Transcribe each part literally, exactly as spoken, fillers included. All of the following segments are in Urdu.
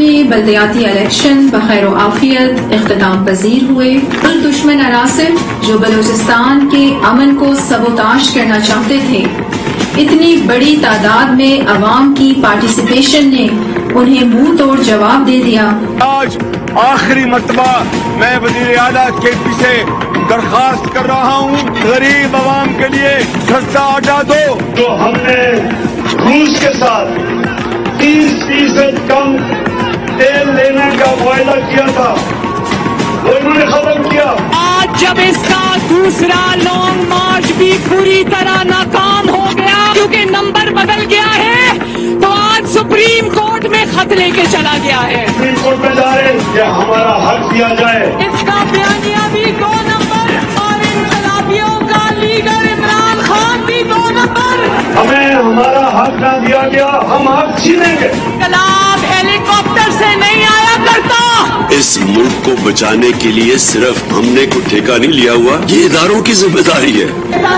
جتنے بلدیاتی الیکشن بخیر و عافیت اختتام پذیر ہوئے، ان دشمن عناصر جو بلوچستان کے امن کو سبوتاش کرنا چاہتے تھے، اتنی بڑی تعداد میں عوام کی پارٹیسپیشن نے انہیں منہ توڑ جواب دے دیا۔ آج آخری مرتبہ میں وزیر اعلیٰ کے پیچھے درخواست کر رہا ہوں، غریب عوام کے لیے سستا آٹا دو۔ جو ہم نے روس کے ساتھ تیس فیصد کم تیل لینے کا معاہدہ کیا تھا، وہ انہوں نے ختم کیا۔ آج جب اس کا دوسرا لانگ مارچ بھی پوری طرح ناکام ہو گیا کیونکہ نمبر بدل گیا ہے، تو آج سپریم کورٹ میں خط لے کے چلا گیا ہے۔ سپریم کورٹ میں جائے یا ہمارا حق دیا جائے۔ اس کا بیانیہ بھی دو نمبر اور انقلابیوں کا لیڈر عمران خان بھی دو نمبر۔ ہمیں ہمارا حق نہ دیا گیا، ہم حق چھینیں گے۔ انقلاب ہیلی کاپٹر سے نہیں آیا کرتا۔ اس ملک کو بچانے کے لیے صرف ہم نے کوئی ٹھیکہ نہیں لیا ہوا، یہ اداروں کی ذمہ داری ہے۔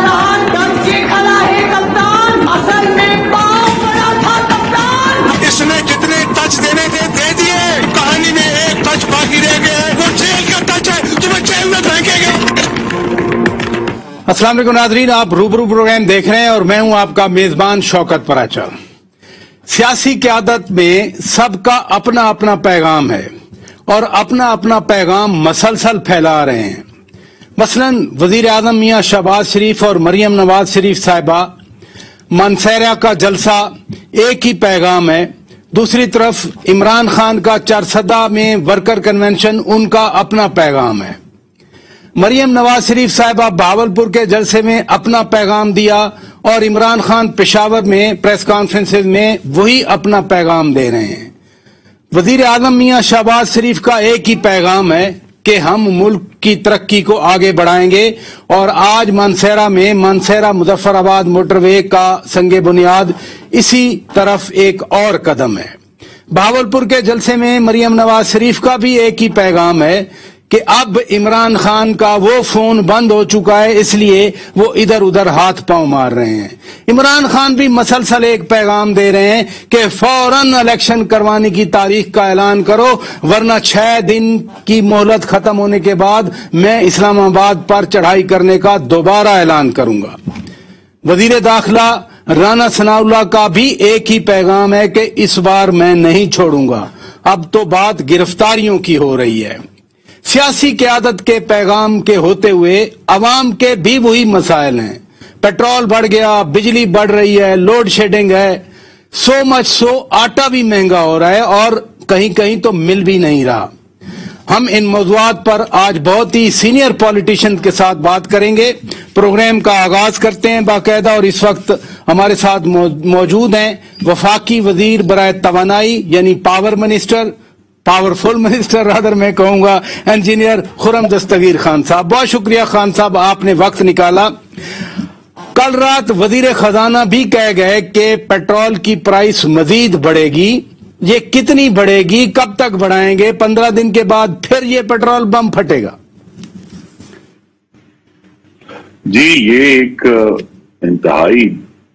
اصل میں پاؤں بڑا تھا کپتان۔ اس نے جتنے ٹچ دینے تھے دے دیے، کہانی میں ایک ٹچ باقی رہ گیا ہے، وہ جیل کا ٹچ ہے، تمہیں جیل میں پھینکے گا۔ السلام علیکم ناظرین، آپ روبرو پروگرام دیکھ رہے ہیں اور میں ہوں آپ کا میزبان شوکت پراچا۔ سیاسی قیادت میں سب کا اپنا اپنا پیغام ہے اور اپنا اپنا پیغام مسلسل پھیلا رہے ہیں۔ مثلاً وزیر اعظم میاں شہباز شریف اور مریم نواز شریف صاحبہ مانسہرہ کا جلسہ ایک ہی پیغام ہے، دوسری طرف عمران خان کا چارسدہ میں ورکر کنونشن ان کا اپنا پیغام ہے۔ مریم نواز شریف صاحبہ بہاولپور کے جلسے میں اپنا پیغام دیا اور عمران خان پشاور میں پریس کانفرنس میں وہی اپنا پیغام دے رہے ہیں۔ وزیر اعظم میاں شہباز شریف کا ایک ہی پیغام ہے کہ ہم ملک کی ترقی کو آگے بڑھائیں گے، اور آج مانسہرہ میں مانسہرہ مظفر آباد موٹر وے کا سنگ بنیاد اسی طرف ایک اور قدم ہے۔ بہاولپور کے جلسے میں مریم نواز شریف کا بھی ایک ہی پیغام ہے کہ اب عمران خان کا وہ فون بند ہو چکا ہے، اس لیے وہ ادھر ادھر ہاتھ پاؤں مار رہے ہیں۔ عمران خان بھی مسلسل ایک پیغام دے رہے ہیں کہ فوراً الیکشن کروانے کی تاریخ کا اعلان کرو، ورنہ چھ دن کی مہلت ختم ہونے کے بعد میں اسلام آباد پر چڑھائی کرنے کا دوبارہ اعلان کروں گا۔ وزیر داخلہ رانا ثناء اللہ کا بھی ایک ہی پیغام ہے کہ اس بار میں نہیں چھوڑوں گا۔ اب تو بات گرفتاریوں کی ہو رہی ہے۔ سیاسی قیادت کے پیغام کے ہوتے ہوئے عوام کے بھی وہی مسائل ہیں۔ پیٹرول بڑھ گیا، بجلی بڑھ رہی ہے، لوڈ شیڈنگ ہے، سو مچ سو آٹا بھی مہنگا ہو رہا ہے اور کہیں کہیں تو مل بھی نہیں رہا۔ ہم ان موضوعات پر آج بہت ہی سینئر پولیٹیشین کے ساتھ بات کریں گے۔ پروگرام کا آغاز کرتے ہیں باقاعدہ، اور اس وقت ہمارے ساتھ موجود ہیں وفاقی وزیر برائے توانائی یعنی power minister, powerful minister rather میں کہوں گا، انجینئر خرم دستگیر خان صاحب۔ بہت شکریہ خان صاحب، آپ نے وقت نکالا۔ کل رات وزیر خزانہ بھی کہہ گئے کہ پیٹرول کی پرائس مزید بڑھے گی، یہ کتنی بڑھے گی، کب تک بڑھائیں گے؟ پندرہ دن کے بعد پھر یہ پیٹرول بم پھٹے گا؟ جی، یہ ایک انتہائی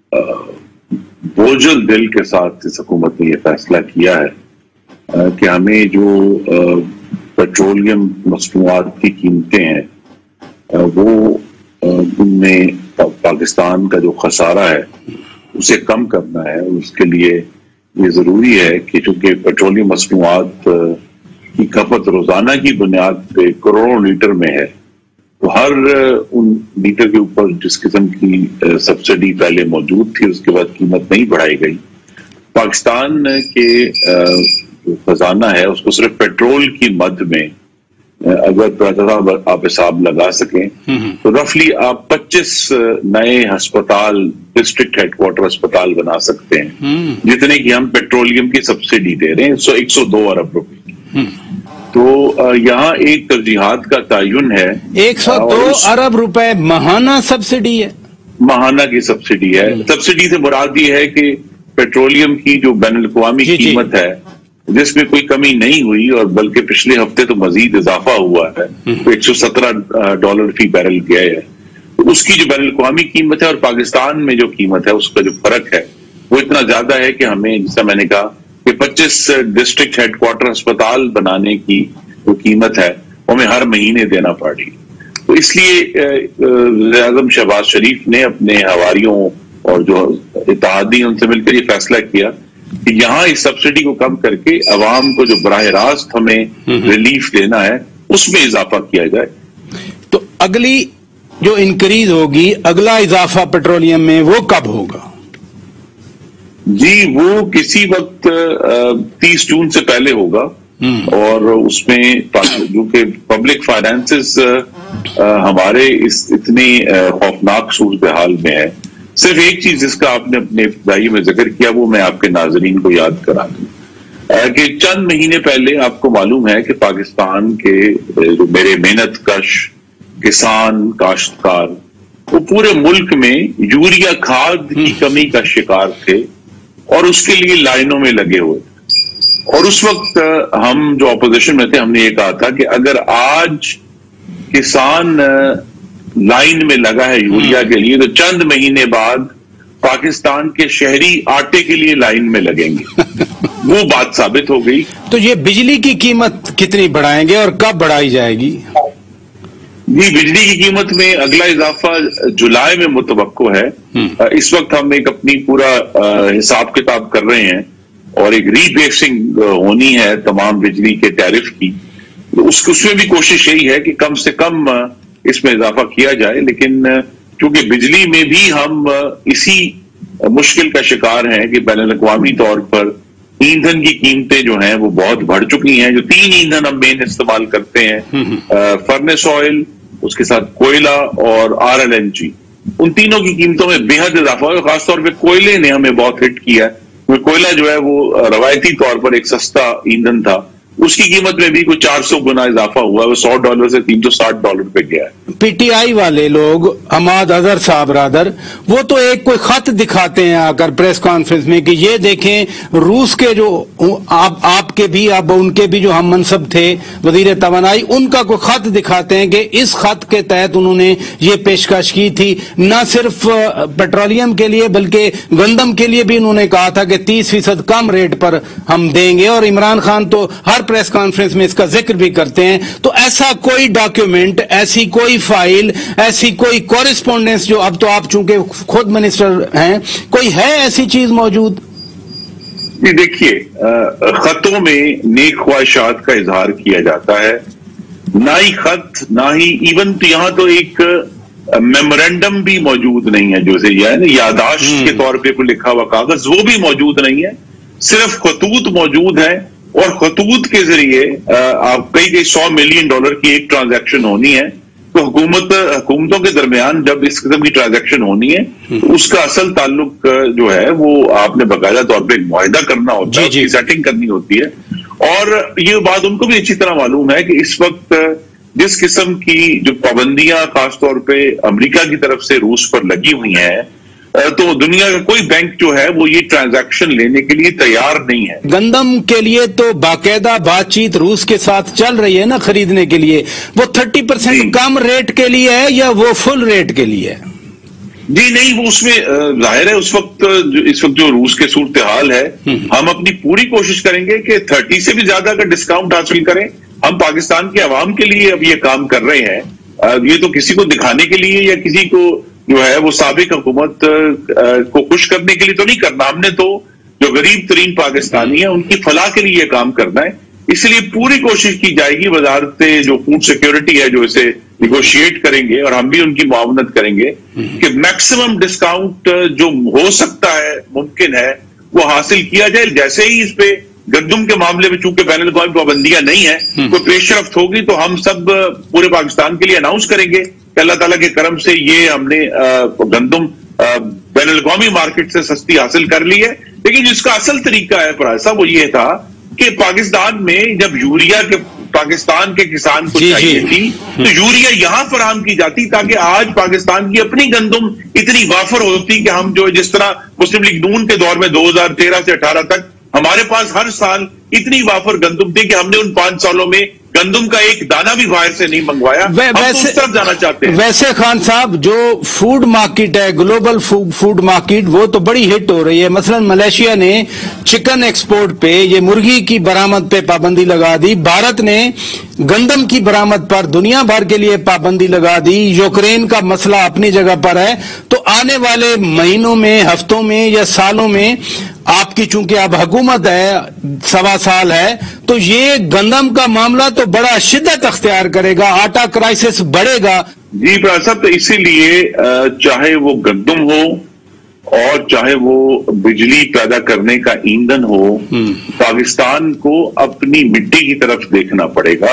بوجھل دل کے ساتھ اس حکومت نے یہ فیصلہ کیا ہے کہ ہمیں جو پیٹرولیم مصنوعات کی قیمتیں ہیں وہ ان میں پاکستان کا جو خسارہ ہے اسے کم کرنا ہے۔ اس کے لیے یہ ضروری ہے کہ چونکہ پیٹرولیم مصنوعات کی کھپت روزانہ کی بنیاد پہ کروڑوں لیٹر میں ہے، تو ہر ان لیٹر کے اوپر جس قسم کی سبسڈی پہلے موجود تھی اس کے بعد قیمت نہیں بڑھائی گئی۔ پاکستان کے خزانہ ہے اس کو صرف پیٹرول کی مد میں اگر آپ حساب لگا سکیں تو رفلی آپ پچیس نئے ہسپتال، ڈسٹرکٹ ہیڈ کوارٹر ہسپتال بنا سکتے ہیں، جتنے کی ہم پیٹرولیم کی سبسڈی دے رہے ہیں، سو ایک سو دو ارب روپے کی۔ تو یہاں ایک ترجیحات کا تعین ہے۔ ایک سو دو ارب روپے ماہانہ سبسڈی ہے، ماہانہ کی سبسڈی ہے۔ سبسڈی سے مراد یہ ہے کہ پیٹرولیم کی جو بین الاقوامی قیمت ہے جس میں کوئی کمی نہیں ہوئی اور بلکہ پچھلے ہفتے تو مزید اضافہ ہوا ہے، تو ایک سو سترہ ڈالر فی بیرل گیا ہے، تو اس کی جو بین الاقوامی قیمت ہے اور پاکستان میں جو قیمت ہے اس کا جو فرق ہے وہ اتنا زیادہ ہے کہ ہمیں، جیسا میں نے کہا، کہ پچیس ڈسٹرکٹ ہیڈ کوارٹر اسپتال بنانے کی جو قیمت ہے وہ ہمیں ہر مہینے دینا پڑ رہی. تو اس لیے وزیر اعظم شہباز شریف نے اپنے حواریوں اور جو اتحادی ان سے مل کر یہ فیصلہ کیا کہ یہاں اس سبسڈی کو کم کر کے عوام کو جو براہ راست ہمیں ریلیف دینا ہے اس میں اضافہ کیا جائے. تو اگلی جو انکریز ہوگی، اگلا اضافہ پیٹرولیم میں، وہ کب ہوگا؟ جی وہ کسی وقت تیس جون سے پہلے ہوگا، اور اس میں کیونکہ پبلک فائنانسز ہمارے اس اتنے خوفناک صورتحال میں ہے. صرف ایک چیز جس کا آپ نے اپنے ابتدائی میں ذکر کیا وہ میں آپ کے ناظرین کو یاد کرا دوں کہ چند مہینے پہلے آپ کو معلوم ہے کہ پاکستان کے جو میرے محنت کش کسان کاشتکار وہ پورے ملک میں یوریا کھاد کی کمی کا شکار تھے اور اس کے لیے لائنوں میں لگے ہوئے. اور اس وقت ہم جو اپوزیشن میں تھے ہم نے یہ کہا تھا کہ اگر آج کسان لائن میں لگا ہے یوریا کے لیے تو چند مہینے بعد پاکستان کے شہری آٹے کے لیے لائن میں لگیں گے. وہ بات ثابت ہو گئی. تو یہ بجلی کی قیمت کتنی بڑھائیں گے اور کب بڑھائی جائے گی؟ جی بجلی کی قیمت میں اگلا اضافہ جولائی میں متوقع ہے. اس وقت ہم ایک اپنی پورا حساب کتاب کر رہے ہیں اور ایک ری بیسنگ ہونی ہے تمام بجلی کے ٹیرف کی. اس میں بھی کوشش یہی ہے کہ کم سے کم اس میں اضافہ کیا جائے، لیکن چونکہ بجلی میں بھی ہم اسی مشکل کا شکار ہیں کہ بین الاقوامی طور پر ایندھن کی قیمتیں جو ہیں وہ بہت بڑھ چکی ہیں. جو تین ایندھن ہم مین استعمال کرتے ہیں، فرنس آئل، اس کے ساتھ کوئلہ اور آر ایل این جی، ان تینوں کی قیمتوں میں بے حد اضافہ ہوا. خاص طور پہ کوئلے نے ہمیں بہت ہٹ کیا ہے. کوئلہ جو ہے وہ روایتی طور پر ایک سستا ایندھن تھا، اس کی قیمت میں بھی کوئی چار سو گنا اضافہ ہوا ہے، وہ سو ڈالر سے تین سو ساٹھ ڈالر پہ گیا ہے. پی ٹی آئی والے لوگ حماد اظہر صاحب برادر وہ تو ایک کوئی خط دکھاتے ہیں آ کر پریس کانفرنس میں کہ یہ دیکھیں روس کے جو آپ آپ کے بھی اب ان کے بھی جو ہم منصب تھے وزیر توانائی، ان کا کوئی خط دکھاتے ہیں کہ اس خط کے تحت انہوں نے یہ پیشکش کی تھی نہ صرف پیٹرولیم کے لیے بلکہ گندم کے لیے بھی انہوں نے کہا تھا کہ تیس فیصد کم ریٹ پر ہم دیں گے. اور عمران خان تو ہر پریس کانفرنس میں اس کا ذکر بھی کرتے ہیں. تو ایسا کوئی ڈاکیومنٹ، ایسی کوئی فائل، ایسی کوئی کورسپونڈنس جو اب تو آپ چونکہ خود منسٹر ہیں، کوئی ہے ایسی چیز موجود؟ جی دیکھیے، خطوں میں نیک خواہشات کا اظہار کیا جاتا ہے، نہ ہی خط نہ ہی ایون تو یہاں تو ایک میمورینڈم بھی موجود نہیں ہے، جو سے یعنی یادداشت کے طور پہ کوئی لکھا ہوا کاغذ وہ بھی موجود نہیں ہے. صرف خطوط موجود ہیں اور خطوط کے ذریعے آپ کئی کئی سو ملین ڈالر کی ایک ٹرانزیکشن ہونی ہے. تو حکومت حکومتوں کے درمیان جب اس قسم کی ٹرانزیکشن ہونی ہے تو اس کا اصل تعلق جو ہے وہ آپ نے باقاعدہ طور پہ ایک معاہدہ کرنا ہوتا ہے، اس کی سیٹنگ کرنی ہوتی ہے. اور یہ بات ان کو بھی اچھی طرح معلوم ہے کہ اس وقت جس قسم کی جو پابندیاں خاص طور پہ امریکہ کی طرف سے روس پر لگی ہوئی ہیں تو دنیا کا کوئی بینک جو ہے وہ یہ ٹرانزیکشن لینے کے لیے تیار نہیں ہے. گندم کے لیے تو باقاعدہ بات چیت روس کے ساتھ چل رہی ہے نا خریدنے کے لیے. وہ تھرٹی پرسینٹ کم ریٹ کے لیے ہے یا وہ فل ریٹ کے لیے ہے؟ جی نہیں، وہ اس میں ظاہر ہے اس وقت اس وقت جو روس کے صورتحال ہے ہم اپنی پوری کوشش کریں گے کہ تھرٹی سے بھی زیادہ کا ڈسکاؤنٹ حاصل کریں. ہم پاکستان کے عوام کے لیے اب یہ کام کر رہے ہیں. یہ تو کسی کو دکھانے کے لیے یا کسی کو جو ہے وہ سابق حکومت کو خوش کرنے کے لیے تو نہیں کرنا. ہم نے تو جو غریب ترین پاکستانی ہیں ان کی فلاح کے لیے یہ کام کرنا ہے. اس لیے پوری کوشش کی جائے گی. وزارت جو فوڈ سیکیورٹی ہے جو اسے نیگوشیٹ کریں گے اور ہم بھی ان کی معاونت کریں گے کہ میکسیمم ڈسکاؤنٹ جو ہو سکتا ہے ممکن ہے وہ حاصل کیا جائے. جیسے ہی اس پہ گندم کے معاملے میں چونکہ بین الاقوامی پابندیاں نہیں ہیں کوئی پیش رفت ہوگی تو ہم سب پورے پاکستان کے لیے اناؤنس کریں گے کہ اللہ تعالیٰ کے کرم سے یہ ہم نے گندم بین الاقوامی مارکیٹ سے سستی حاصل کر لی ہے. لیکن جس کا اصل طریقہ ہے پرائز صاحب وہ یہ تھا کہ پاکستان میں جب یوریا کے پاکستان کے کسان کو چاہیے تھی تو یوریا یہاں فراہم کی جاتی تاکہ آج پاکستان کی اپنی گندم اتنی وافر ہوتی کہ ہم جو جس طرح مسلم لیگ نون کے دور میں دو ہزار تیرہ سے اٹھارہ تک ہمارے پاس ہر سال اتنی وافر گندم تھی کہ ہم نے ان پانچ سالوں میں گندم کا ایک دانہ بھی باہر سے نہیں منگوایا. ویسے طرف جانا چاہتے ہیں. ویسے خان صاحب جو فوڈ مارکیٹ ہے, گلوبل فوڈ مارکیٹ, وہ تو بڑی ہٹ ہو رہی ہے. مثلا ملیشیا نے چکن ایکسپورٹ پہ, یہ مرغی کی برآمد پہ پابندی لگا دی. بھارت نے گندم کی برآمد پر دنیا بھر کے لیے پابندی لگا دی. یوکرین کا مسئلہ اپنی جگہ پر ہے. تو آنے والے مہینوں میں, ہفتوں میں یا سالوں میں, آپ کی چونکہ اب حکومت ہے, سوا سال ہے, تو یہ گندم کا معاملہ تو بڑا شدت اختیار کرے گا, آٹا کرائسس بڑھے گا. جی پرا صاحب, تو اسی لیے چاہے وہ گندم ہو اور چاہے وہ بجلی پیدا کرنے کا ایندھن ہو, پاکستان کو اپنی مٹی کی طرف دیکھنا پڑے گا.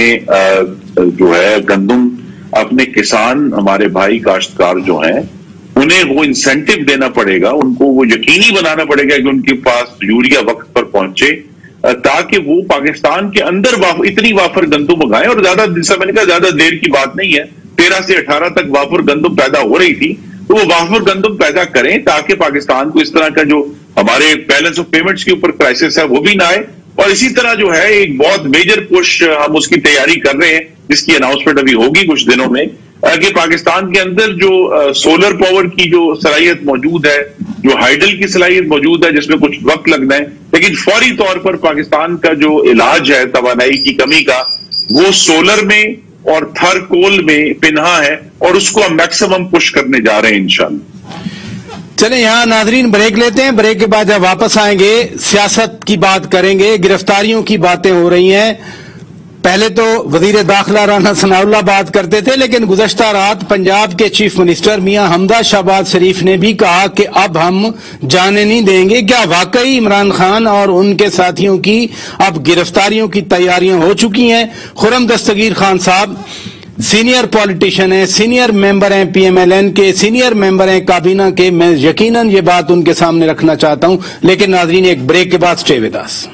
ہمیں جو ہے گندم, اپنے کسان, ہمارے بھائی کاشتکار جو ہیں, انہیں وہ انسینٹیو دینا پڑے گا. ان کو وہ یقینی بنانا پڑے گا کہ ان کے پاس یوریا وقت پر پہنچے, تاکہ وہ پاکستان کے اندر اتنی وافر گندم اگائیں. اور زیادہ جیسا میں نے کہا, زیادہ دیر کی بات نہیں ہے, تیرہ سے اٹھارہ تک وافر گندم پیدا ہو رہی تھی, تو وہ وافر گندم پیدا کریں تاکہ پاکستان کو اس طرح کا جو ہمارے بیلنس آف پیمنٹس کے اوپر کرائسس ہے وہ بھی نہ آئے. اور اسی طرح جو ہے ایک بہت میجر پش ہم اس کی تیاری کر رہے ہیں, جس کی اناؤنسمنٹ ابھی ہوگی کچھ دنوں میں, کہ پاکستان کے اندر جو سولر پاور کی جو صلاحیت موجود ہے, جو ہائیڈل کی صلاحیت موجود ہے, جس میں کچھ وقت لگنا ہے, لیکن فوری طور پر پاکستان کا جو علاج ہے توانائی کی کمی کا, وہ سولر میں اور تھر کول میں پنہا ہے, اور اس کو ہم میکسیمم پش کرنے جا رہے ہیں انشاءاللہ. چلیں یہاں ناظرین بریک لیتے ہیں. بریک کے بعد جب واپس آئیں گے سیاست کی بات کریں گے. گرفتاریوں کی باتیں ہو رہی ہیں. پہلے تو وزیر داخلہ رانا ثناء اللہ بات کرتے تھے, لیکن گزشتہ رات پنجاب کے چیف منسٹر میاں حمزہ شہباز شریف نے بھی کہا کہ اب ہم جانے نہیں دیں گے. کیا واقعی عمران خان اور ان کے ساتھیوں کی اب گرفتاریوں کی تیاریاں ہو چکی ہیں؟ خرم دستگیر خان صاحب سینئر پولیٹیشین ہیں, سینئر ممبر ہیں پی ایم ایل این کے, سینئر ممبر ہیں کابینہ کے. میں یقیناً یہ بات ان کے سامنے رکھنا چاہتا ہوں, لیکن ناظرین ایک بریک کے بعد stay with us.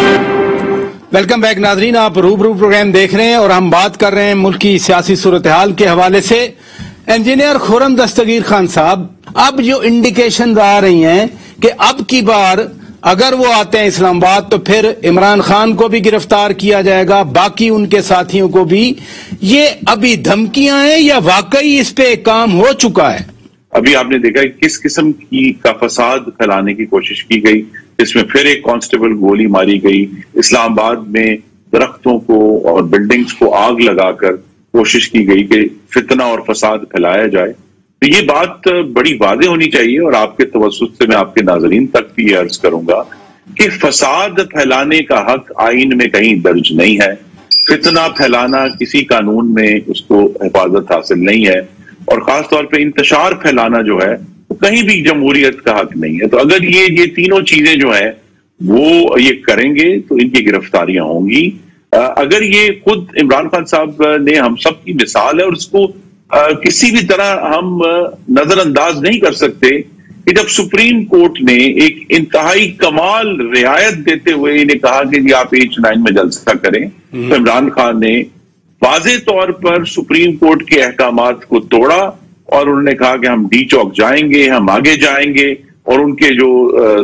Welcome back ناظرین, آپ روبرو پروگرام دیکھ رہے ہیں اور ہم بات کر رہے ہیں ملکی سیاسی صورتحال کے حوالے سے. انجینئر خرم دستگیر خان صاحب, اب جو انڈیکیشن آ رہی ہیں کہ اب کی بار اگر وہ آتے ہیں اسلام آباد تو پھر عمران خان کو بھی گرفتار کیا جائے گا, باقی ان کے ساتھیوں کو بھی. یہ ابھی دھمکیاں ہیں یا واقعی اس پہ کام ہو چکا ہے؟ ابھی آپ نے دیکھا کہ کس قسم کی کا فساد پھیلانے کی کوشش کی گئی, جس میں پھر ایک کانسٹیبل گولی ماری گئی. اسلام آباد میں درختوں کو اور بلڈنگز کو آگ لگا کر کوشش کی گئی کہ فتنہ اور فساد پھیلایا جائے. تو یہ بات بڑی واضح ہونی چاہیے, اور آپ کے توسط سے میں آپ کے ناظرین تک بھی یہ عرض کروں گا کہ فساد پھیلانے کا حق آئین میں کہیں درج نہیں ہے. فتنہ پھیلانا کسی قانون میں اس کو حفاظت حاصل نہیں ہے, اور خاص طور پہ انتشار پھیلانا جو ہے وہ کہیں بھی جمہوریت کا حق نہیں ہے. تو اگر یہ یہ تینوں چیزیں جو ہیں وہ یہ کریں گے تو ان کی گرفتاریاں ہوں گی. اگر یہ خود عمران خان صاحب نے ہم سب کی مثال ہے, اور اس کو کسی بھی طرح ہم نظر انداز نہیں کر سکتے کہ جب سپریم کورٹ نے ایک انتہائی کمال رعایت دیتے ہوئے انہیں کہا کہ جی آپ ایچ نائن میں جلسہ کریں, تو عمران خان نے واضح طور پر سپریم کورٹ کے احکامات کو توڑا, اور انہوں نے کہا کہ ہم ڈی چوک جائیں گے, ہم آگے جائیں گے. اور ان کے جو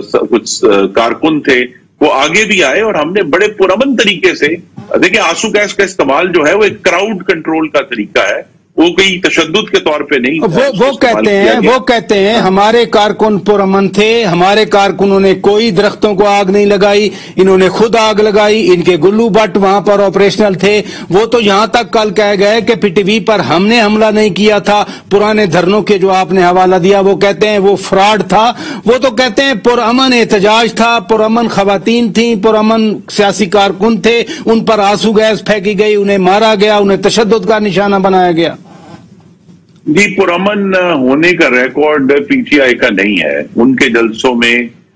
کچھ کارکن تھے وہ آگے بھی آئے, اور ہم نے بڑے پرامن طریقے سے, دیکھیں آنسو گیس کا استعمال جو ہے وہ ایک کراؤڈ کنٹرول کا طریقہ ہے, وہ کوئی تشدد کے طور پہ نہیں. وہ وہ کہتے ہیں وہ کہتے ہیں ہمارے کارکن پرامن تھے, ہمارے کارکنوں نے کوئی درختوں کو آگ نہیں لگائی, انہوں نے خود آگ لگائی, ان کے گلو بٹ وہاں پر آپریشنل تھے. وہ تو یہاں تک کل کہہ گئے کہ پی ٹی وی پر ہم نے حملہ نہیں کیا تھا. پرانے دھرنوں کے جو آپ نے حوالہ دیا وہ کہتے ہیں وہ فراڈ تھا. وہ تو کہتے ہیں پرامن احتجاج تھا, پرامن خواتین تھیں, پرامن سیاسی کارکن تھے, ان پر آنسو گیس پھینکی گئی, انہیں مارا گیا, انہیں تشدد کا نشانہ بنایا گیا. جی پرامن ہونے کا ریکارڈ پی ٹی آئی کا نہیں ہے. ان کے جلسوں میں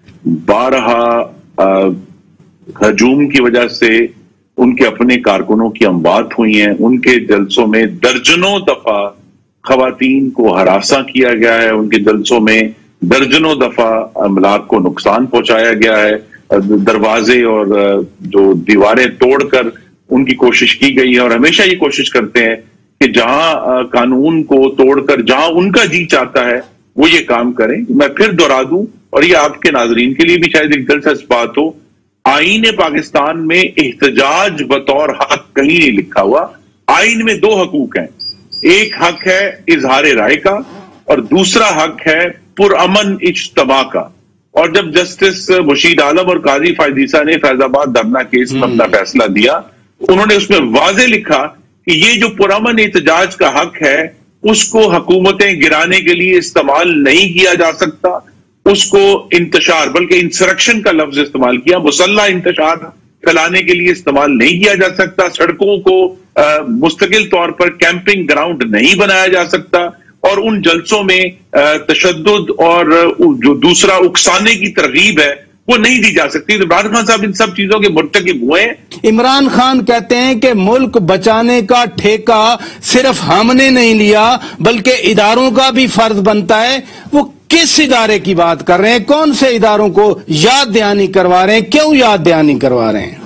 بارہا ہجوم کی وجہ سے ان کے اپنے کارکنوں کی اموات ہوئی ہیں. ان کے جلسوں میں درجنوں دفعہ خواتین کو ہراساں کیا گیا ہے. ان کے جلسوں میں درجنوں دفعہ املاک کو نقصان پہنچایا گیا ہے. دروازے اور جو دیواریں توڑ کر ان کی کوشش کی گئی ہے, اور ہمیشہ یہ کوشش کرتے ہیں کہ جہاں قانون کو توڑ کر جہاں ان کا جی چاہتا ہے وہ یہ کام کریں. میں پھر دہرا دوں, اور یہ آپ کے ناظرین کے لیے بھی شاید ایک دلچسپ بات ہو, آئین پاکستان میں احتجاج بطور حق कहीं नहीं लिखा हुआ। आइन में दो हकूक हैं, एक हक है इजहार राय का और दूसरा हक है पुरअमन इज्तमा का। और जब जस्टिस मुशीद आलम और काजी फायदीसा ने फैजाबाद धरना केस में अपना फैसला दिया, उन्होंने उसमें वाजे लिखा कि ये जो पुरअमन एहतजाज का हक है उसको हुकूमतें गिराने के लिए इस्तेमाल नहीं किया जा सकता, उसको इंतशार बल्कि इंसरक्शन का लफ्ज इस्तेमाल किया, मुसल्ला इंतशार फैलाने के लिए इस्तेमाल नहीं किया जा सकता, सड़कों को आ, मुस्तकिल तौर पर कैंपिंग ग्राउंड नहीं बनाया जा सकता और उन जलसों में तशद्दुद और जो दूसरा उकसाने की तरगीब है वो नहीं दी जा सकती। तो इमरान खान साहब इन सब चीजों के मुर्तकिब हुए हैं। इमरान खान कहते हैं कि मुल्क बचाने का ठेका सिर्फ हमने नहीं लिया बल्कि इदारों का भी फर्ज बनता है। वो किस इदारे की बात कर रहे हैं? कौन से इदारों को याद दहानी करवा रहे हैं? क्यों याद दहानी करवा रहे हैं?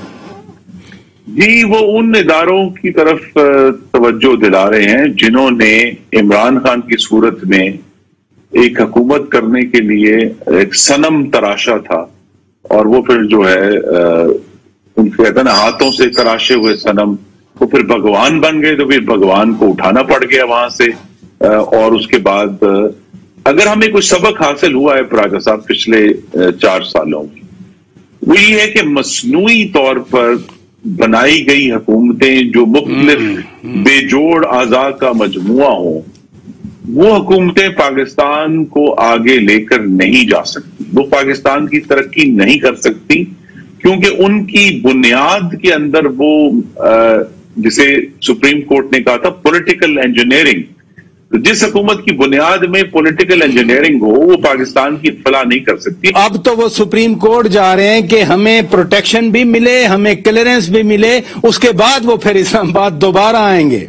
जी, वो उन इदारों की तरफ तवज्जो दिला रहे हैं जिन्होंने इमरान खान की सूरत में एक हुकूमत करने के लिए एक सनम तराशा था और वो फिर जो है उनके कहते ना हाथों से तराशे हुए सनम वो फिर भगवान बन गए। तो फिर भगवान को उठाना पड़ गया वहां से। और उसके बाद अगर हमें कुछ सबक हासिल हुआ है परागा साहब पिछले चार सालों में, वो ये है कि मसनूई तौर पर बनाई गई हुकूमतें जो मुख्तलिफ बेजोड़ आज़ा का मजमुआ हो, वो हुकूमतें पाकिस्तान को आगे लेकर नहीं जा सकती, वो पाकिस्तान की तरक्की नहीं कर सकती क्योंकि उनकी बुनियाद के अंदर वो जिसे सुप्रीम कोर्ट ने कहा था पॉलिटिकल इंजीनियरिंग, तो जिस हुकूमत की बुनियाद में पॉलिटिकल इंजीनियरिंग हो वो पाकिस्तान की फलाह नहीं कर सकती। अब तो वो सुप्रीम कोर्ट जा रहे हैं कि हमें प्रोटेक्शन भी मिले, हमें क्लियरेंस भी मिले, उसके बाद वो फिर इस्लामाबाद दोबारा आएंगे।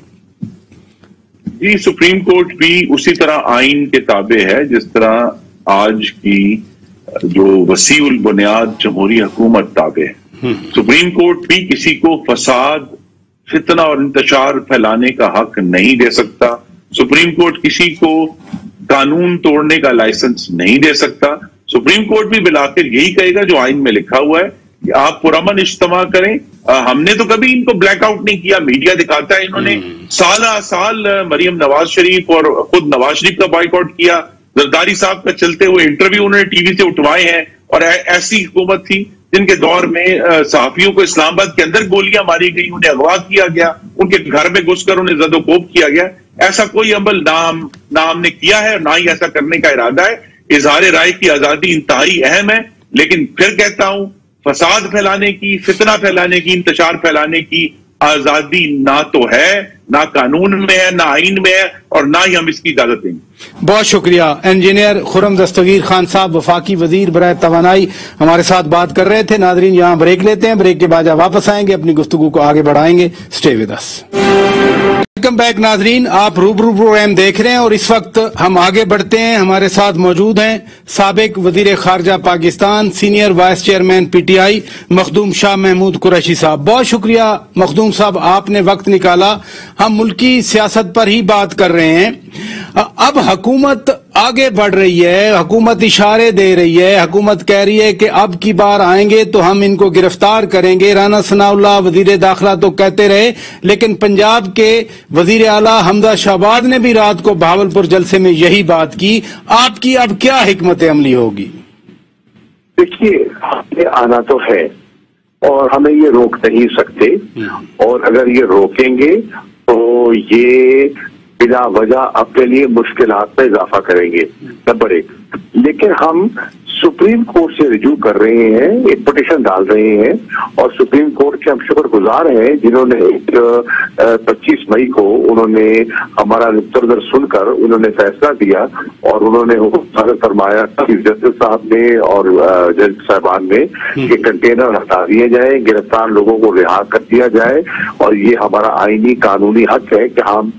जी, सुप्रीम कोर्ट भी उसी तरह आइन के ताबे है जिस तरह आज की जो वसीउल बुनियाद जमहूरी हुकूमत ताबे है। सुप्रीम कोर्ट भी किसी को फसाद, फितना और इंतशार फैलाने का हक नहीं दे सकता। सुप्रीम कोर्ट किसी को कानून तोड़ने का लाइसेंस नहीं दे सकता। सुप्रीम कोर्ट भी बिलाकर यही कहेगा जो आइन में लिखा हुआ है कि आप पुरअमन इज्तिमा करें। आ, हमने तो कभी इनको ब्लैकआउट नहीं किया, मीडिया दिखाता है इन्होंने साल साल मरियम नवाज शरीफ और खुद नवाज शरीफ का बाइकआउट किया। जरदारी साहब का चलते हुए इंटरव्यू उन्होंने टीवी से उठवाए हैं और ऐसी हुकूमत थी जिनके दौर में सहाफियों को इस्लामाबाद के अंदर गोलियां मारी गई, उन्हें अगवा किया गया, उनके घर में घुसकर उन्हें जदोकोब किया गया। ऐसा कोई अमल ना हम ना हमने किया है और ना ही ऐसा करने का इरादा है। इजहार राय की आजादी इंतहाई अहम है, लेकिन फिर कहता हूं फसाद फैलाने की, फितना फैलाने की, इंतशार फैलाने की आजादी ना तो है, ना कानून में है, ना आइन में है और ना ही हम इसकी इजाजत देंगे। बहुत शुक्रिया। इंजीनियर खुर्रम दस्तगीर खान साहब, वफाकी वजीर बराए तवानाई, हमारे साथ बात कर रहे थे। नाजरीन, यहाँ ब्रेक लेते हैं, ब्रेक के बाद वापस आएंगे, अपनी गुफ्तगू को आगे बढ़ाएंगे। Stay with us. Welcome back नाजरीन, आप रूबरू प्रोग्राम देख रहे हैं और इस वक्त हम आगे बढ़ते हैं। हमारे साथ मौजूद हैं साबिक वजीर खारजा Pakistan, senior vice chairman PTI Makhdoom Shah Mahmood Qureshi साहब। बहुत शुक्रिया मखदूम साहब, आपने वक्त निकाला। हम मुल्की सियासत पर ही बात कर रहे हैं। अब हुकूमत आगे बढ़ रही है, हुकूमत इशारे दे रही है, हुकूमत कह रही है कि अब की बार आएंगे तो हम इनको गिरफ्तार करेंगे। राना सनाउल्लाह वजीर दाखिला तो कहते रहे, लेकिन पंजाब के वजीर आला हमजा शहबाज ने भी रात को बहावलपुर जलसे में यही बात की। आपकी अब क्या हिकमत अमली होगी? देखिए, हमें आना तो है और हमें ये रोक नहीं सकते, और अगर ये रोकेंगे तो ये बिना वजह अपने लिए मुश्किलात में इजाफा करेंगे, नंबर एक। लेकिन हम सुप्रीम कोर्ट से रिज्यू कर रहे हैं, एक पिटीशन डाल रहे हैं और सुप्रीम कोर्ट के हम शुक्रगुजार हैं जिन्होंने पच्चीस मई को उन्होंने हमारा नुक्ता सुनकर उन्होंने फैसला दिया और उन्होंने हुक्म फरमाया चीफ जस्टिस साहब ने और जज साहबान ने कि कंटेनर हटा दिए जाए, गिरफ्तार लोगों को रिहा कर दिया जाए और ये हमारा आईनी कानूनी हक है कि हम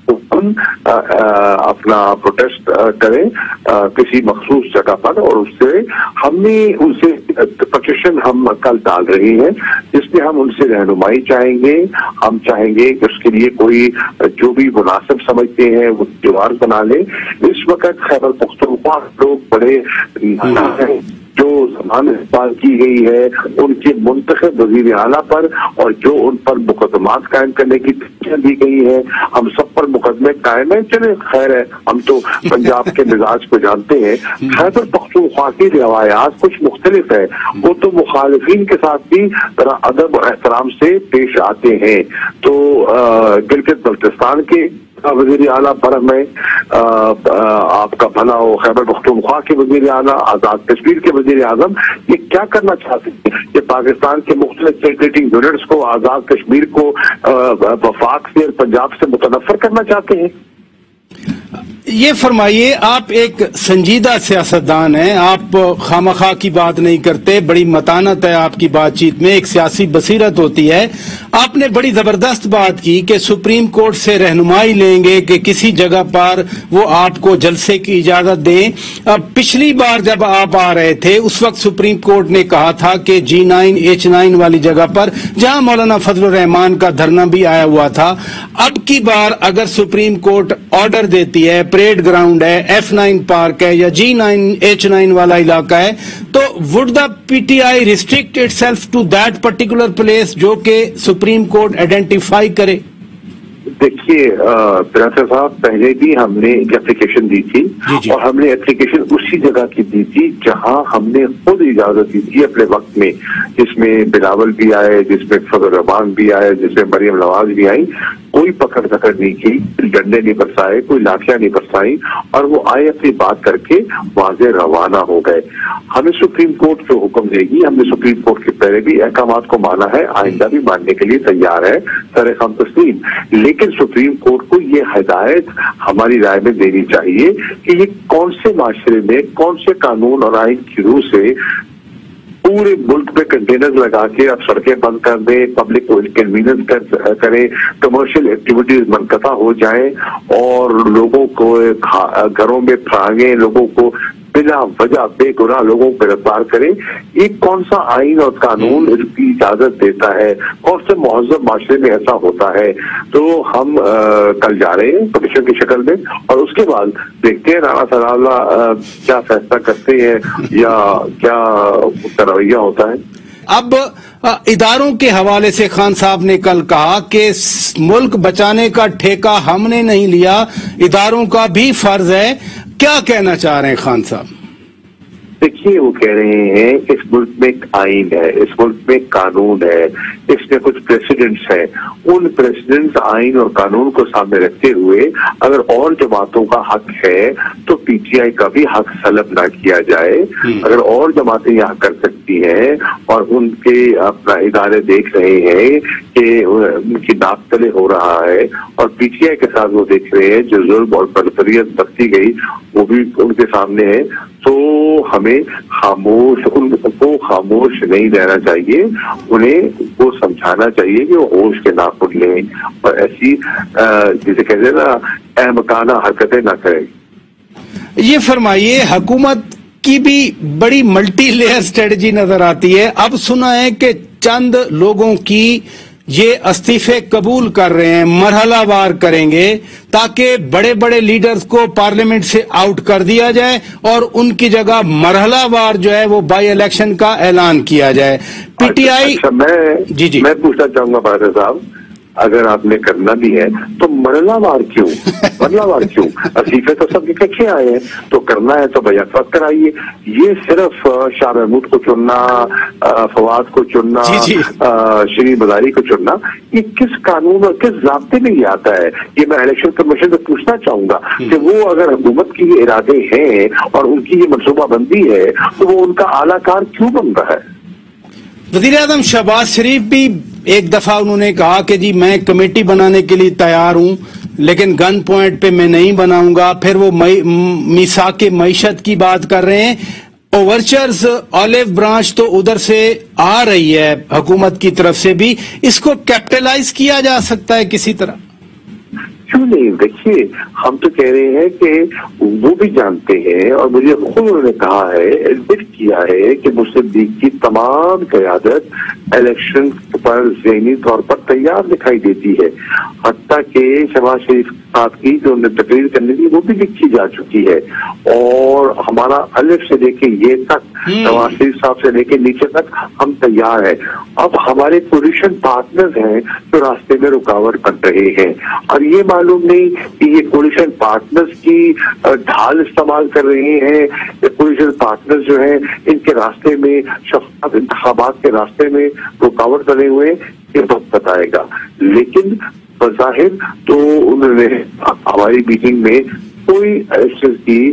अपना प्रोटेस्ट करें किसी मखसूस जगह पर। और उससे हमने उनसे पिटीशन हम कल डाल रही हैं जिसमें हम उनसे रहनुमाई चाहेंगे। हम चाहेंगे कि उसके लिए कोई जो भी मुनासिब समझते हैं वो जवाब बना ले। इस वक्त खैबर पख्तूनख्वा लोग बड़े जो فرمان استعمال کی گئی ہے ان کے منتخب وزیر اعلیٰ پر اور جو ان پر مقدمات قائم کرنے کی دھمکیاں دی گئی ہیں، ہم سب پر مقدمے قائم ہیں. چلے خیر ہے، ہم تو پنجاب کے مزاج کو جانتے ہیں. خیبر پختونخوا کی روایات کچھ مختلف ہے، وہ تو مخالفین کے ساتھ بھی ذرا ادب اور احترام سے پیش آتے ہیں. تو گلگت بلتستان کے وزیر اعلیٰ پر میں آپ کا بھلا ہو، خیبر پختونخوا کے وزیر اعلیٰ، آزاد کشمیر کے وزیر اعظم یہ کیا کرنا چاہتے ہیں کہ پاکستان کے مختلف سیکریٹنگ یونٹس کو، آزاد کشمیر کو وفاق سے اور پنجاب سے متنفر کرنا چاہتے ہیں؟ یہ فرمائیے، آپ ایک سنجیدہ سیاستدان ہیں، آپ خامخواہ کی بات نہیں کرتے، بڑی متانت ہے آپ کی بات چیت میں، ایک سیاسی بصیرت ہوتی ہے. آپ نے بڑی زبردست بات کی کہ سپریم کورٹ سے رہنمائی لیں گے کہ کسی جگہ پر وہ آپ کو جلسے کی اجازت دیں. اب پچھلی بار جب آپ آ رہے تھے اس وقت سپریم کورٹ نے کہا تھا کہ جی نائن ایچ نائن والی جگہ پر جہاں مولانا فضل الرحمان کا دھرنا بھی آیا ہوا تھا، اب کی بار اگر سپریم کورٹ آرڈر دیتی ہے، پریڈ گراؤنڈ ہے، ایف نائن پارک ہے یا جی نائن ایچ نائن والا علاقہ ہے، تو would the P T I restrict itself to that particular place جو کہ سپریم کورٹ آئیڈینٹیفائی کرے؟ دیکھیے برادر صاحب، پہلے بھی ہم نے ایک اپلیکیشن دی تھی جی جی. اور ہم نے اپلیکیشن اسی جگہ کی دی تھی جہاں ہم نے خود اجازت دی تھی اپنے وقت میں، جس میں بلاول بھی آئے، جس میں فضل الرحمان بھی آئے، جس میں مریم نواز بھی آئی. کوئی پکڑ دکڑ نہیں کی، ڈنڈے نہیں برسائے، کوئی لاٹیاں نہیں برسائی، اور وہ آئے اپنی بات کر کے واضح روانہ ہو گئے. ہمیں سپریم کورٹ جو حکم دے گی، ہم نے سپریم کورٹ کے پہلے بھی احکامات کو مانا ہے، آئندہ بھی ماننے کے لیے تیار ہے، سر خم تسلیم. لیکن سپریم کورٹ کو یہ ہدایت ہماری رائے میں دینی چاہیے کہ یہ کون سے معاشرے میں کون سے قانون اور آئین کی روح سے پورے ملک میں کنٹینر لگا کے اب سڑکیں بند کر دیں، پبلک کو انکنوینئنس کریں، کمرشل ایکٹیویٹیز منقطع ہو جائیں اور لوگوں کو گھروں میں پھانگیں، لوگوں کو بلا وجہ بے گناہ لوگوں کو گرفتار کریں. یہ کون سا آئین اور قانون اس کی اجازت دیتا ہے؟ کون سے مہذب معاشرے میں ایسا ہوتا ہے؟ تو ہم کل جا رہے ہیں پٹیشن کی شکل میں، اور اس کے بعد دیکھتے ہیں رانا ثناءاللہ کیا فیصلہ کرتے ہیں یا کیا رویہ ہوتا ہے. اب اداروں کے حوالے سے خان صاحب نے کل کہا کہ ملک بچانے کا ٹھیکہ ہم نے نہیں لیا، اداروں کا بھی فرض ہے. کیا کہنا چاہ رہے ہیں خان صاحب؟ دیکھیے، وہ کہہ رہے ہیں کہ اس ملک میں ایک آئین ہے، اس ملک میں ایک قانون ہے، اس میں کچھ پریسیڈنٹس ہیں. ان پریسیڈنٹس، آئین اور قانون کو سامنے رکھتے ہوئے اگر اور جماعتوں کا حق ہے تو پی ٹی آئی کا بھی حق سلب نہ کیا جائے. اگر اور جماعتیں یہاں کر سکتی ہیں اور ان کے اپنا ادارے دیکھ رہے ہیں کہ ان کی ناک تلے ہو رہا ہے اور پی ٹی آئی کے ساتھ وہ دیکھ رہے ہیں جو ظلم اور بربریت برتی گئی وہ بھی ان کے سامنے ہے، تو ہمیں خاموش ان کو خاموش نہیں رہنا چاہیے. انہیں وہ سمجھانا چاہیے کہ وہ ہوش کے ناخن لیں اور ایسی جسے کہتے ہیں نا احمقانہ حرکتیں نہ کریں. یہ فرمائیے، حکومت کی بھی بڑی ملٹی لیئر اسٹریٹجی نظر آتی ہے. اب سنا ہے کہ چند لوگوں کی یہ استعفے قبول کر رہے ہیں، مرحلہ وار کریں گے تاکہ بڑے بڑے لیڈرز کو پارلیمنٹ سے آؤٹ کر دیا جائے اور ان کی جگہ مرحلہ وار جو ہے وہ بائی الیکشن کا اعلان کیا جائے. پی ٹی آئی میں جی جی میں پوچھنا چاہوں گا بہادر صاحب، اگر آپ نے کرنا بھی ہے تو مرحلہ وار کیوں؟ مرحلہ وار کیوں؟ استعفے تو سب اکٹھے آئے ہیں، تو کرنا ہے تو بیک وقت کرائیے. یہ صرف شاہ محمود کو چننا، فواد کو چننا، شریف مداری کو چننا، یہ کس قانون اور کس ضابطے میں یہ آتا ہے؟ یہ میں الیکشن کمیشن سے پوچھنا چاہوں گا کہ وہ اگر حکومت کی یہ ارادے ہیں اور ان کی یہ منصوبہ بندی ہے تو وہ ان کا اعلیٰ کار کیوں بن رہا ہے؟ وزیر اعظم شہباز شریف بھی ایک دفعہ انہوں نے کہا کہ جی میں کمیٹی بنانے کے لیے تیار ہوں لیکن گن پوائنٹ پہ میں نہیں بناؤں گا. پھر وہ میثاق معیشت کی بات کر رہے ہیں. اوورچرز آلیو برانچ تو ادھر سے آ رہی ہے حکومت کی طرف سے بھی، اس کو کیپٹلائز کیا جا سکتا ہے کسی طرح؟ کیوں نہیں؟ دیکھیے، ہم تو کہہ رہے ہیں کہ وہ بھی جانتے ہیں اور مجھے خود انہوں نے کہا ہے، ایڈمٹ کیا ہے کہ مسلم لیگ کی تمام قیادت इलेक्शन पर ज़हनी तौर पर तैयार दिखाई देती है। हत्ता के शहबाज शरीफ साहब की जो तकरीर करने की वो भी लिखी जा चुकी है, और हमारा अलिफ से लेके ये तक, शहबाज शरीफ साहब से लेके नीचे तक हम तैयार है। अब हमारे कोलिशन पार्टनर्स हैं जो रास्ते में रुकावट बन रहे हैं, और ये मालूम नहीं कि ये कोलिशन पार्टनर्स की ढाल इस्तेमाल कर रहे हैं, कोलिशन पार्टनर्स जो हैं इनके रास्ते में, शफाफ इंतखाबात के रास्ते में रुकावट बने हुए, ये वक्त बताएगा। लेकिन बज़ाहिर तो उन्होंने हमारी मीटिंग में कोई ऐसी की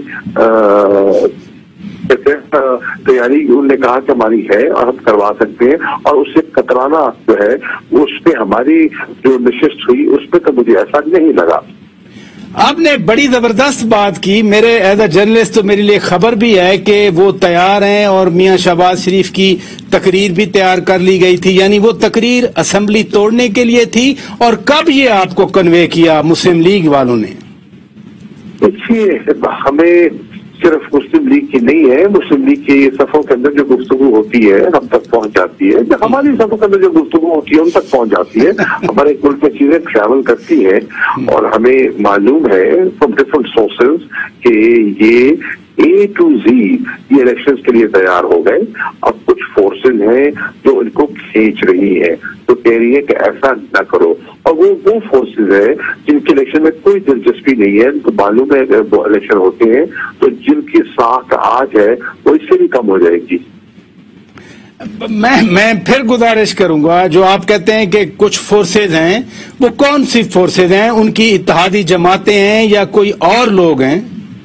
तैयारी, उन्होंने कहा कि हमारी है और हम करवा सकते हैं, और उससे कतराना जो है उस पे हमारी जो नशिस्त हुई उस पे तो मुझे ऐसा नहीं लगा। आपने बड़ी जबरदस्त बात की। मेरे एज अ जर्नलिस्ट तो मेरे लिए खबर भी है कि वो तैयार हैं और मियां शहबाज शरीफ की तकरीर भी तैयार कर ली गई थी, यानी वो तकरीर असेंबली तोड़ने के लिए थी। और कब ये आपको कन्वे किया मुस्लिम लीग वालों ने? देखिए, हमें सिर्फ मुस्लिम लीग की नहीं है, मुस्लिम लीग की सफों के अंदर जो गुफ्तगू होती है हम तक पहुंच जाती है, हमारी सफों के अंदर जो गुफ्तगू होती है उन तक पहुंच जाती है। हमारे मुल्क में चीजें ट्रैवल करती है, और हमें मालूम है फ्रॉम डिफरेंट सोर्सेज कि ये ए टू जी ये इलेक्शंस के लिए तैयार हो गए। अब कुछ फोर्सेज हैं जो इनको खींच रही है, तो कह रही है कि ऐसा न करो, और वो वो फोर्सेज है जिनके इलेक्शन में कोई दिलचस्पी नहीं है। तो मालूम है अगर वो इलेक्शन होते हैं तो जिनकी साख आज है वो इससे भी कम हो जाएगी। मैं मैं फिर गुजारिश करूंगा, जो आप कहते हैं कि कुछ फोर्सेज हैं, वो कौन सी फोर्सेज हैं? उनकी इत्तेहादी जमातें हैं या कोई और लोग हैं?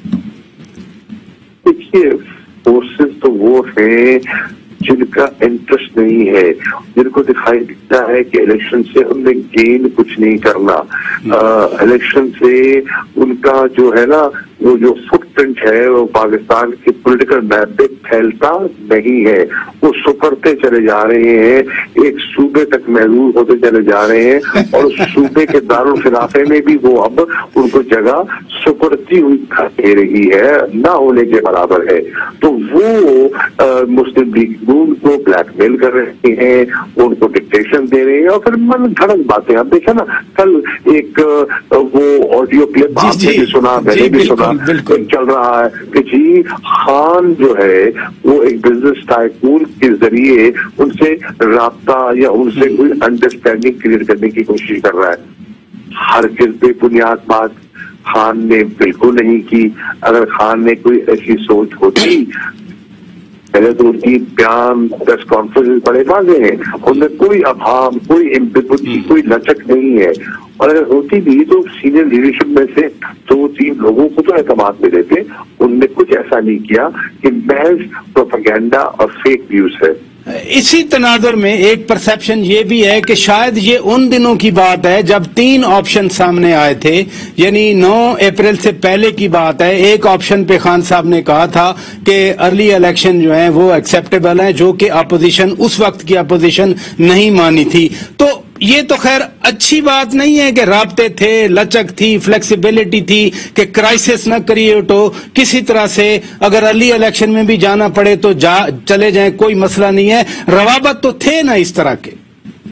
देखिए, फोर्सेस तो वो हैं जिनका इंटरेस्ट नहीं है, जिनको दिखाई देता है कि इलेक्शन से उन्हें गेन कुछ नहीं करना, इलेक्शन से उनका जो है ना वो जो फुटप्रिंट है वो पाकिस्तान के पॉलिटिकल मैप पे फैलता नहीं है। वो सुपरते चले जा रहे हैं, एक सूबे तक महदूद होते चले जा रहे हैं, और उस सूबे के दारुल खिलाफे में भी वो अब उनको जगह सुपरती हुई दे रही है, ना होने के बराबर है। तो वो आ, मुस्लिम लीग उनको ब्लैकमेल कर रहे हैं, उनको डिक्टेशन दे रहे हैं, और फिर मन घड़क बातें। आप देखा ना कल एक वो ऑडियो क्लिप आपने भी सुना, मैंने भी सुना, चल रहा है कि जी खान जो है वो एक बिजनेस टाइकून के जरिए उनसे राब्ता या उनसे कोई अंडरस्टैंडिंग क्रिएट करने की कोशिश कर रहा है। हरगिज़ बेबुनियाद बात खान ने बिल्कुल नहीं की। अगर खान ने कोई ऐसी सोच होती, पहले तो उनकी बयान प्रेस कॉन्फ्रेंस बड़े वाजे हैं, उनमें कोई अभाव, कोई इम्बिगुइटी, कोई लचक नहीं है, और अगर होती भी तो सीनियर लीडरशिप में से दो तीन लोगों को तो एतमाद में देते। उनने कुछ ऐसा नहीं किया कि महज प्रोपेगेंडा और फेक न्यूज है। इसी तनाजुर में एक परसेप्शन ये भी है कि शायद ये उन दिनों की बात है जब तीन ऑप्शन सामने आए थे, यानी नौ अप्रैल से पहले की बात है। एक ऑप्शन पे खान साहब ने कहा था कि अर्ली इलेक्शन जो है वो एक्सेप्टेबल है, जो कि अपोजिशन उस वक्त की अपोजिशन नहीं मानी थी। तो ये तो खैर अच्छी बात नहीं है कि राब्ते थे, लचक थी, फ्लेक्सिबिलिटी थी कि क्राइसिस न क्रिएट हो, किसी तरह से अगर अर्ली इलेक्शन में भी जाना पड़े तो जा चले जाएं, कोई मसला नहीं है। रवाबत तो थे ना इस तरह के।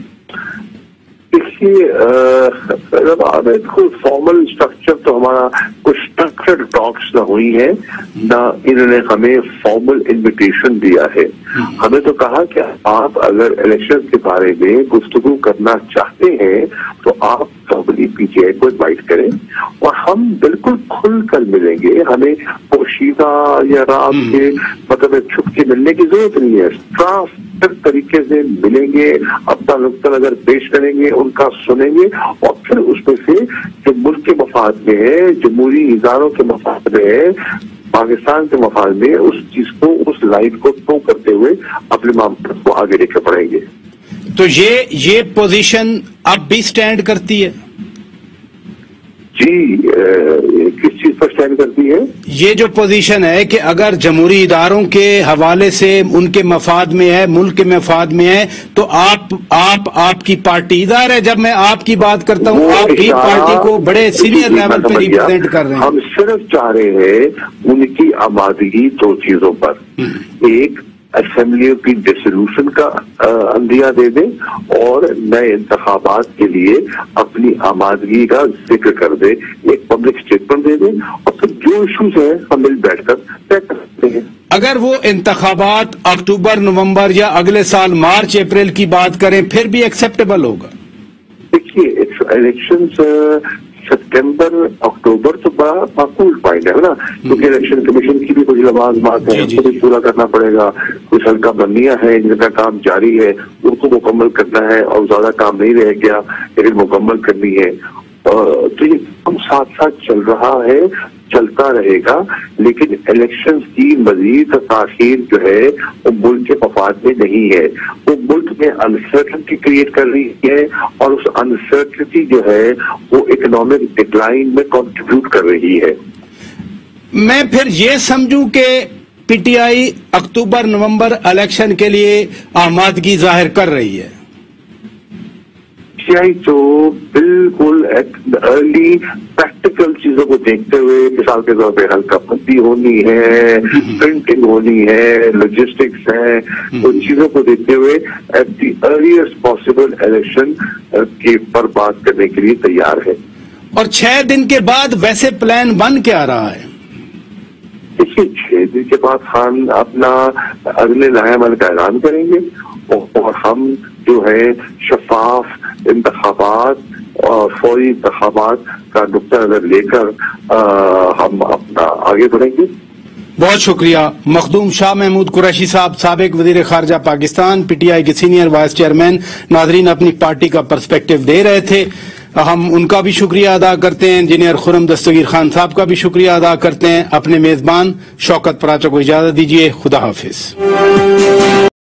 देखिए, कोई फॉर्मल स्ट्रक्चर तो हमारा कुछ स्ट्रक्चर्ड टॉक्स ना हुई है, ना इन्होंने हमें फॉर्मल इनविटेशन दिया है। हमें तो कहा कि आप अगर इलेक्शन के बारे में गुफ्तगू करना चाहते हैं तो आप फॉर्मली पीटीआई को इनवाइट करें, और हम बिल्कुल खुल कर मिलेंगे। हमें पोशीदा या रात के मतलब छुप के मिलने की जरूरत नहीं है। साफ तरीके से मिलेंगे, अपना नुक्ता नजर पेश करेंगे, उनका सुनेंगे, और फिर उसमें से जो मुल्क के मफाद में है, जमहूरी इदारों के मफाद में है, पाकिस्तान के मफाद में, उस चीज को, उस लाइन को टो करते हुए अपने मामले को आगे लेकर बढ़ेंगे। तो ये ये पोजीशन अब भी स्टैंड करती है? जी, किस चीज पर स्टैंड करती है? ये जो पोजीशन है कि अगर जमहूरी इदारों के हवाले से उनके मफाद में है, मुल्क के मफाद में है, तो आप आप आपकी पार्टी इधर है। जब मैं आपकी बात करता हूँ, आप भी पार्टी को बड़े सीनियर लेवल पे रिप्रेजेंट कर रहे हैं। हम सिर्फ चाह रहे हैं उनकी आबादगी दो चीजों पर। एक, اسمبلیوں کی ڈسولوشن کا عندیہ دے دیں اور نئے انتخابات کے لیے اپنی آمادگی کا ذکر کر دیں، ایک پبلک اسٹیٹمنٹ دے دیں اور پھر جو ایشوز ہیں ہم مل بیٹھ کر طے کر سکتے ہیں۔ اگر وہ انتخابات اکتوبر نومبر یا اگلے سال مارچ اپریل کی بات کریں پھر بھی ایکسیپٹیبل ہوگا؟ دیکھیے الیکشنز ستمبر اکتوبر تو بڑا معقول پوائنٹ ہے نا، کیونکہ الیکشن کمیشن کی بھی کچھ لوازمات ہیں، ان کو بھی پورا کرنا پڑے گا، کچھ ہلکا بندیاں ہیں جن کا کام جاری ہے ان کو مکمل کرنا ہے اور زیادہ کام نہیں رہ گیا لیکن مکمل کرنی ہے، تو یہ کام ساتھ ساتھ چل رہا ہے، چلتا رہے گا، لیکن الیکشنز کی مزید تاخیر جو ہے وہ ملک کے مفاد میں نہیں ہے، وہ ملک میں انسرٹنٹی کریٹ کر رہی ہے اور اس انسرٹنٹی جو ہے وہ اکنامک ڈکلائن میں کنٹریبیوٹ کر رہی ہے۔ میں پھر یہ سمجھوں کہ پی ٹی آئی اکتوبر نومبر الیکشن کے لیے آمادگی ظاہر کر رہی ہے؟ پی ٹی آئی تو بالکل ارلی پریکٹیکل چیزوں کو دیکھتے ہوئے، مثال کے طور پہ ہلکا بندی ہونی ہے، پرنٹنگ ہونی ہے، لاجسٹکس ہے، ان چیزوں کو دیکھتے ہوئے at the earliest possible election کے پر بات کرنے کے لیے تیار ہے۔ اور چھ دن کے بعد ویسے پلان بن کے آ رہا ہے؟ دیکھیے چھ دن کے بعد ہم اپنا اگلے نئے عمل کا اعلان کریں گے اور ہم جو ہے شفاف انتخابات اور فوری انتخابات کا نقطہ نظر لے کر ہم اپنا آگے بڑھیں گے۔ بہت شکریہ مخدوم شاہ محمود قریشی صاحب، سابق وزیر خارجہ پاکستان، پی ٹی آئی کے سینئر وائس چیئرمین۔ ناظرین اپنی پارٹی کا پرسپیکٹو دے رہے تھے، ہم ان کا بھی شکریہ ادا کرتے ہیں، انجینئر خرم دستگیر خان صاحب کا بھی شکریہ ادا کرتے ہیں۔ اپنے میزبان شوکت پراچا کو اجازت دیجیے، خدا حافظ۔